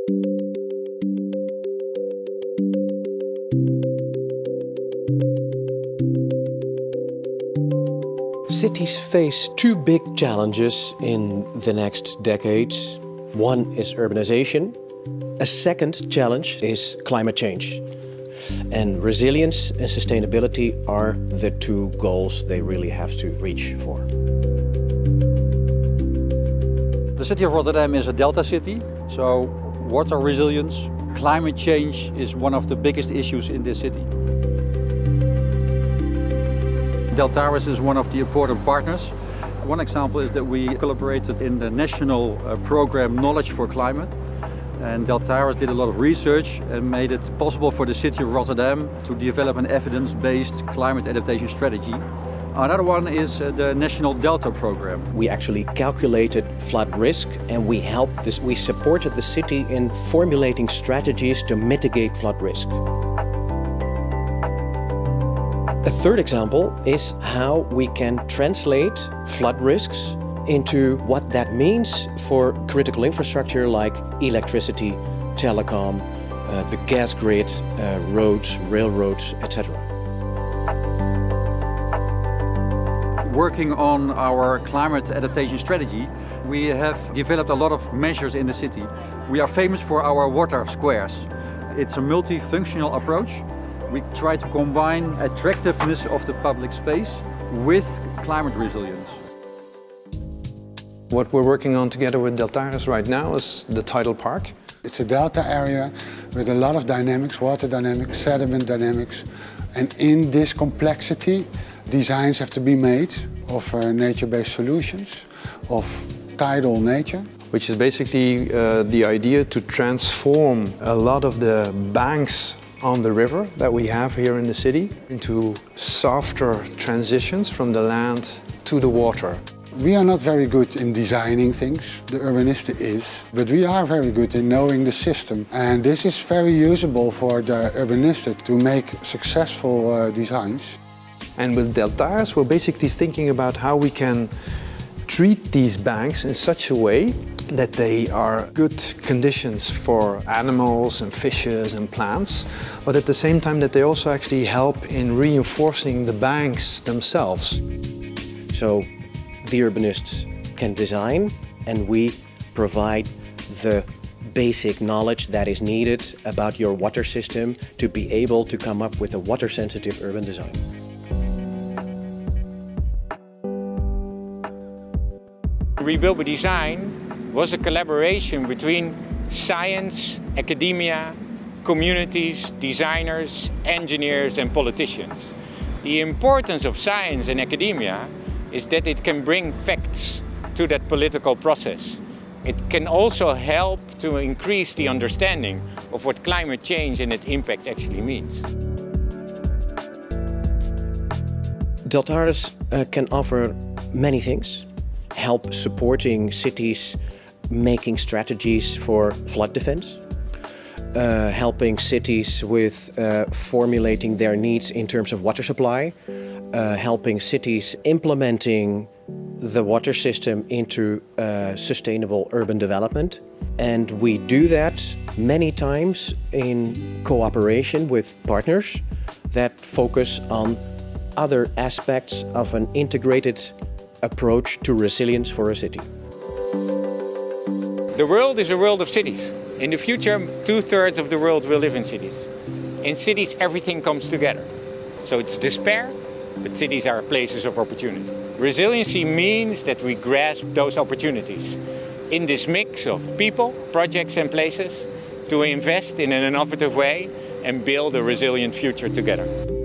Cities face two big challenges in the next decades. One is urbanization. A second challenge is climate change. And resilience and sustainability are the two goals they really have to reach for. The city of Rotterdam is a delta city, so water resilience, climate change is one of the biggest issues in this city. Deltares is one of the important partners. One example is that we collaborated in the national program Knowledge for Climate. And Deltares did a lot of research and made it possible for the city of Rotterdam to develop an evidence-based climate adaptation strategy. Another one is the national Delta program. We actually calculated flood risk and we supported the city in formulating strategies to mitigate flood risk. A third example is how we can translate flood risks into what that means for critical infrastructure like electricity, telecom, the gas grid, roads, railroads, etc. Working on our climate adaptation strategy, we have developed a lot of measures in the city. We are famous for our water squares. It's a multifunctional approach. We try to combine attractiveness of the public space with climate resilience. What we're working on together with Deltares right now is the tidal park. It's a delta area with a lot of dynamics, water dynamics, sediment dynamics. And in this complexity, designs have to be made of nature-based solutions, of tidal nature. Which is basically the idea to transform a lot of the banks on the river that we have here in the city into softer transitions from the land to the water. We are not very good in designing things, the urbanist is, but we are very good in knowing the system. And this is very usable for the urbanist to make successful designs. And with Deltares, we're basically thinking about how we can treat these banks in such a way that they are good conditions for animals and fishes and plants, but at the same time that they also actually help in reinforcing the banks themselves. So the urbanists can design and we provide the basic knowledge that is needed about your water system to be able to come up with a water-sensitive urban design. Rebuild by Design was a collaboration between science, academia, communities, designers, engineers and politicians. The importance of science and academia is that it can bring facts to that political process. It can also help to increase the understanding of what climate change and its impact actually means. Deltares can offer many things. Help supporting cities making strategies for flood defense, helping cities with formulating their needs in terms of water supply, helping cities implementing the water system into sustainable urban development. And we do that many times in cooperation with partners that focus on other aspects of an integrated approach to resilience for a city. The world is a world of cities. In the future, 2/3 of the world will live in cities. In cities, everything comes together. So it's despair, but cities are places of opportunity. Resiliency means that we grasp those opportunities in this mix of people, projects and places to invest in an innovative way and build a resilient future together.